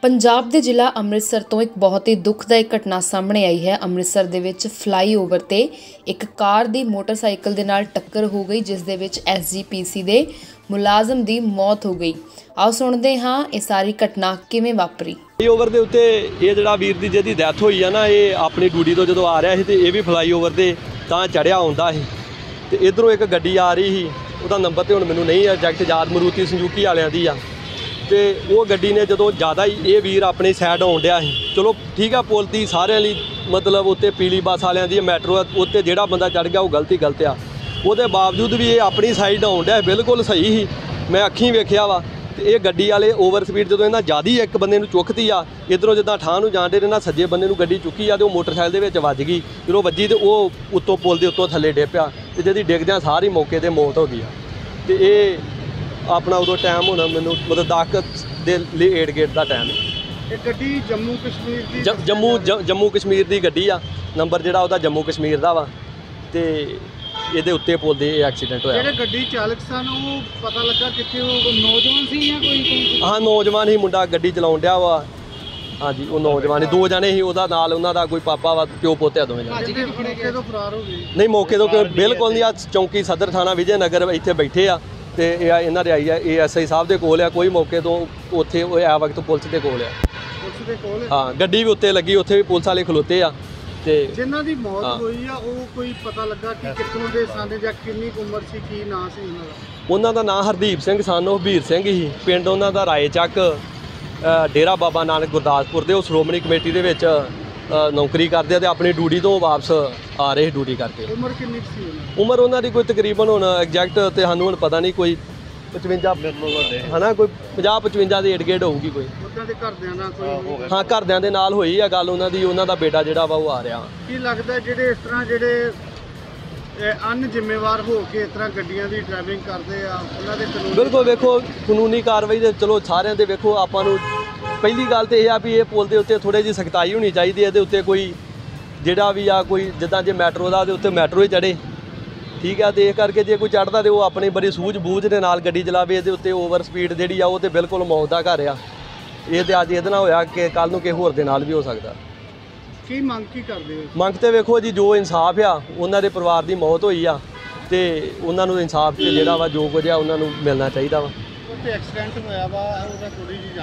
पंजाब के जिला अमृतसर तो एक बहुत ही दुखदायी घटना सामने आई है। अमृतसर दे विच फ्लाईओवर ते एक कार दी मोटरसाइकिल दे नाल टक्कर हो गई, जिस दे विच SGPC दे मुलाजम दी मौत हो गई। आओ सुनते हाँ ये सारी घटना किवें वापरी। फ्लाईओवर के उत्ते ये जिहड़ा वीर दी जिहदी डैथ होई है ना, ये अपनी ड्यूटी तो जो आ रहा है तो ये भी फ्लाईओवर ते तां चढ़िया आउंदा है ते इधरों एक गड्डी आ रही ही, उसदा नंबर तो हुण मैनूं नहीं एग्जैक्ट याद, मारुति सुजुकी वालियां दी आ ते वो गड्डी ने जो ज़्यादा ही ये वीर अपनी साइड आउन डिया है। चलो ठीक है, पुल दी सारे मतलब उत्ते पीली बस वालियां दी मैट्रो उत्ते जिहड़ा बंदा चढ़ गया वो गलती गलत आ, उसदे बावजूद भी ये अपनी साइड आउन डिया बिल्कुल सही ही। मैं अखीं वेखिया वा ते ये गड्डी वाले ओवर स्पीड जो इन्हां ज़्यादा ही एक बंदे नूं चुकती आ, इधरों जिद्दां ठाह नूं जाण दे ना सज्जे बंदे नूं गड्डी चुकी आ ते वो मोटरसाइकिल दे विच वज गई। जो वजी तो वो उत्तों पुल दे उत्तों थल्ले डिग पिया ते जिहदी डिगदियां सारी मौके ते मौत हो गई ते ये अपना उदों टाइम होना मैनूं मतलब 10 दे एड गेट का टाइम है। गड्डी जम्मू कश्मीर दी जम्मू कश्मीर की गड्डी आ, नंबर जिहड़ा उहदा जम्मू कश्मीर दा वा ते इहदे उत्ते पुल दे एक्सीडेंट होया। जेहड़े गड्डी चालक सन वो पता लगा कित्थे वो नौजवान सी या कोई? हाँ नौजवान ही, मुंडा गड्डी चलाउण डिया वा। हाँ जी वो नौजवान ही, दो जने ही, उहदा नाल उहनां दा कोई पापा वा, प्यो पोते दोवें जने। मौके तो फरार हो गए? नहीं मौके तो बिल्कुल नहीं, आ चौंकी सदर थाना विजय नगर इत्थे बैठे आ ते इन्हां दे आई है ASI साहब दे कोल आ, कोई मौके तो उत्थे आ वक्त पुलिस दे कोल आ। पुलिस दे कोल? हाँ गड्डी भी उत्ते लगी, उत्थे भी पुलिस वाले खलोते आ ते जिन्हां दी मौत होई आ वो कोई पता लगा कि कित्थों दे सन जां किन्नी उम्र सी, की नाम सी उन्हां दा? उन्हां दा नाम हरदीप सिंह सन ऑफ बीर सिंह ही, पिंड उन्हां दा रायचक, डेरा बाबा नानक गुरदासपुर दे। वो श्रोमणी कमेटी दे विच नौकरी करते ते अपनी ड्यूटी तो वापस आ रहे ड्यूटी करके। उम्र कितनी सी? उम्र उन्हां दी कोई तकरीबन हुण एग्जैक्ट ते सानूं हुण पता नहीं, कोई 55 है ना, कोई 50-55 ਦੀ ਏਡ ਗੇੜ ਹੋਊਗੀ ਕੋਈ। ਉਹਨਾਂ ਦੇ ਘਰਦਿਆਂ ਨਾਲ ਕੋਈ? ਹਾਂ ਘਰਦਿਆਂ ਦੇ ਨਾਲ ਹੋਈ ਆ ਗੱਲ ਉਹਨਾਂ ਦੀ, ਉਹਨਾਂ ਦਾ ਬੇਟਾ ਜਿਹੜਾ ਵਾ ਉਹ ਆ ਰਿਹਾ। ਕੀ ਲੱਗਦਾ ਜਿਹੜੇ ਇਸ ਤਰ੍ਹਾਂ ਜਿਹੜੇ ਅਨਜ਼ਿੰਮੇਵਾਰ ਹੋ ਕੇ ਇਸ ਤਰ੍ਹਾਂ ਗੱਡੀਆਂ ਦੀ ਡਰਾਈਵਿੰਗ ਕਰਦੇ ਆ ਉਹਨਾਂ ਦੇ ਕਾਨੂੰਨ? ਬਿਲਕੁਲ ਵੇਖੋ ਕਾਨੂੰਨੀ ਕਾਰਵਾਈ ਦੇ ਚਲੋ ਸਾਰਿਆਂ ਦੇ ਵੇਖੋ, ਆਪਾਂ ਨੂੰ ਪਹਿਲੀ ਗੱਲ ਤੇ ਇਹ ਆ ਵੀ ਇਹ ਪੁਲ ਦੇ ਉੱਤੇ ਥੋੜ੍ਹੀ ਜਿਹੀ ਸਖਤਾਈ ਹੋਣੀ ਚਾਹੀਦੀ ਹੈ। ਇਹਦੇ ਉੱਤੇ ਕੋਈ ਜਿਹੜਾ ਵੀ ਆ ਕੋਈ ਜਿੱਦਾਂ ਜੇ ਮੈਟਰੋ ਦਾ ਉਹਦੇ ਉੱਤੇ ਮੈਟਰੋ ਹੀ ਚੜ੍ਹੇ, ठीक है, तो इस करके जो कोई चढ़ता तो वह अपनी बड़ी सूझ बूझ के नाल गड्डी चलावे, ये उत्ते ओवर स्पीड जी आ वो तो बिल्कुल मौत का घर आ। ये तो अज ये होया कि कल नूं किसी होर दे नाल भी हो सकता। की मंग की करदे हो? मंग तो वेखो जी जो इंसाफ आ, उन्हां दे परिवार की मौत होई आ ते उन्हां नूं इंसाफ ते जिहड़ा वा जो कुछ आ उन्हां नूं मिलना चाहिए वा। उत्ते एक्सीडेंट होया वा, ओहदा थोड़ी जी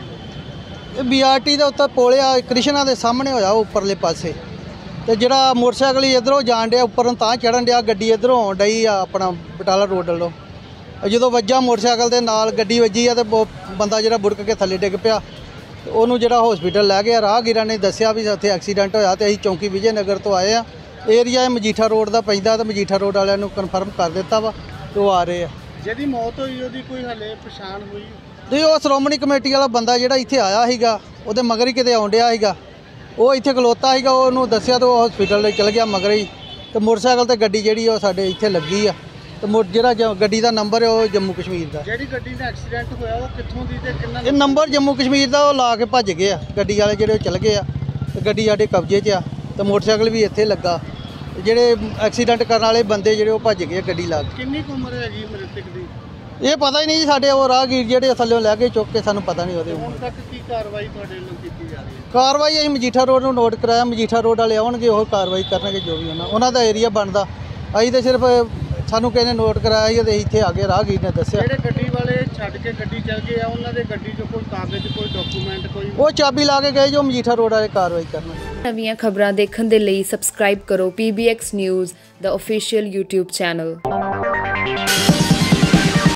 जानकारी। BRT ਦੇ ਉੱਤੇ ਪੁਲ ਆ ਕ੍ਰਿਸ਼ਨਾ ਦੇ ਸਾਹਮਣੇ ਹੋਇਆ ਉੱਪਰਲੇ ਪਾਸੇ, ਤੇ ਜਿਹੜਾ ਮੋਟਰਸਾਈਕਲ ਇਧਰੋਂ ਜਾਣ ਡਿਆ ਉੱਪਰ ਨੂੰ ਤਾਂ ਚੜਨ ਡਿਆ, ਗੱਡੀ ਇਧਰੋਂ ਆਉਣ ਡਈ ਆ ਆਪਣਾ ਬਟਾਲਾ ਰੋਡ ਵੱਲੋਂ। ਜਦੋਂ ਵੱਜਾ ਮੋਟਰਸਾਈਕਲ ਦੇ ਨਾਲ ਗੱਡੀ ਵੱਜੀ ਆ ਤੇ ਬੰਦਾ ਜਿਹੜਾ ਬੁੜਕ ਕੇ ਥੱਲੇ ਡਿੱਗ ਪਿਆ, ਉਹਨੂੰ ਜਿਹੜਾ ਹਸਪੀਟਲ ਲੈ ਗਿਆ। ਰਾਹਗੀਰਾਂ ਨੇ ਦੱਸਿਆ ਵੀ ਉੱਥੇ ਐਕਸੀਡੈਂਟ ਹੋਇਆ ਤੇ ਅਸੀਂ ਚੌਂਕੀ ਵਿਜੇ ਨਗਰ ਤੋਂ ਆਏ ਆ। ਏਰੀਆ ਮਜੀਠਾ ਰੋਡ ਦਾ ਪੈਂਦਾ ਤੇ ਮਜੀਠਾ ਰੋਡ ਵਾਲਿਆਂ ਨੂੰ ਕਨਫਰਮ ਕਰ ਦਿੱਤਾ ਵਾ ਤੇ ਉਹ ਆ ਰਹੇ ਆ। ਜਿਹਦੀ ਮੌਤ ਹੋਈ ਉਹਦੀ ਕੋਈ ਹਲੇ ਪਛਾਣ ਹੋਈ? ਨਹੀਂ, ਉਹ ਸ਼੍ਰੋਮਣੀ ਕਮੇਟੀ ਵਾਲਾ ਬੰਦਾ ਜਿਹੜਾ ਇੱਥੇ ਆਇਆ ਸੀਗਾ, ਉਹਦੇ ਮਗਰ ਹੀ ਕਿਤੇ ਆਉਣ ਡਿਆ ਸੀਗਾ, ਉਹ ਇੱਥੇ ਖਲੋਤਾ ਸੀਗਾ, ਉਹਨੂੰ ਦੱਸਿਆ ਤਾਂ ਉਹ ਹਸਪੀਟਲ ਚਲ ਗਿਆ ਮਗਰ ਹੀ। ਤੇ ਮੋਟਰਸਾਈਕਲ ਤੇ ਗੱਡੀ ਜਿਹੜੀ ਉਹ ਸਾਡੇ ਇੱਥੇ ਲੱਗੀ ਆ ਤੇ ਜਿਹੜਾ ਗੱਡੀ ਦਾ ਨੰਬਰ ਹੈ ਉਹ ਜੰਮੂ ਕਸ਼ਮੀਰ ਦਾ। ਜਿਹੜੀ ਗੱਡੀ ਦਾ ਐਕਸੀਡੈਂਟ ਹੋਇਆ ਉਹ ਕਿੱਥੋਂ ਦੀ ਤੇ ਕਿੰਨਾ? ਇਹ ਨੰਬਰ ਜੰਮੂ ਕਸ਼ਮੀਰ ਦਾ, ਉਹ ਲਾ ਕੇ ਭੱਜ ਗਏ ਆ ਗੱਡੀ ਵਾਲੇ, ਜਿਹੜੇ ਚਲ ਗਏ ਆ ਤੇ ਗੱਡੀ ਸਾਡੇ ਕਬਜ਼ੇ 'ਚ ਆ ਤੇ ਮੋਟਰਸਾਈਕਲ ਵੀ ਇੱਥੇ ਲੱਗਾ। ਜਿਹੜੇ ਐਕਸੀਡੈਂਟ ਕਰਨ ਵਾਲੇ ਬੰਦੇ ਜਿਹੜੇ ਉਹ ਭੱਜ ਗਏ ਗੱਡੀ ਲਾ ਕੇ। ਕਿੰਨੀ ਉਮਰ ਹੈਗੀ ਮ੍ਰਿਤਕ ਦੀ? ਇਹ ਪਤਾ ਹੀ ਨਹੀਂ ਜੀ, ਸਾਡੇ ਉਹ ਰਾਹਗੀਰ ਜਿਹੜੇ ਥੱਲੇ ਲੈ ਕੇ ਚੁੱਕ ਕੇ, ਸਾਨੂੰ ਪਤਾ ਨਹੀਂ ਉਹਦੇ। ਹੁਣ ਤੱਕ ਕੀ ਕਾਰਵਾਈ ਤੁਹਾਡੇ ਵੱਲੋਂ ਕੀਤੀ ਜਾ ਰਹੀ ਹੈ? ਕਾਰਵਾਈ ਅਸੀਂ ਮਜੀਠਾ ਰੋਡ ਨੂੰ ਨੋਟ ਕਰਾਇਆ, ਮਜੀਠਾ ਰੋਡ ਵਾਲੇ ਆਉਣਗੇ ਉਹ ਕਾਰਵਾਈ ਕਰਨਗੇ ਜੋ ਵੀ ਉਹਨਾਂ ਦਾ ਏਰੀਆ ਬਣਦਾ। ਅਸੀਂ ਤਾਂ ਸਿਰਫ ਸਾਨੂੰ ਕਿਸੇ ਨੇ ਨੋਟ ਕਰਾਇਆ ਸੀ ਤੇ ਇੱਥੇ ਆ ਕੇ ਰਾਹਗੀਰ ਨੇ ਦੱਸਿਆ। ਜਿਹੜੇ ਗੱਡੀ ਵਾਲੇ ਛੱਡ ਕੇ ਗੱਡੀ ਚੱਲ ਗਏ ਆ ਉਹਨਾਂ ਦੇ ਗੱਡੀ 'ਚ ਕੋਈ ਕਾਗਜ਼, ਕੋਈ ਡਾਕੂਮੈਂਟ, ਕੋਈ? ਉਹ ਚਾਬੀ ਲਾ ਕੇ ਗਏ, ਜੋ ਮਜੀਠਾ ਰੋਡ ਵਾਲੇ ਕਾਰਵਾਈ ਕਰਨਗੇ। ਨਵੀਆਂ ਖਬਰਾਂ ਦੇਖਣ ਦੇ ਲਈ ਸਬਸਕ੍ਰਾਈਬ ਕਰੋ PBX ਨਿਊਜ਼ ਦਾ ਆਫੀਸ਼ੀਅਲ YouTube ਚੈਨਲ।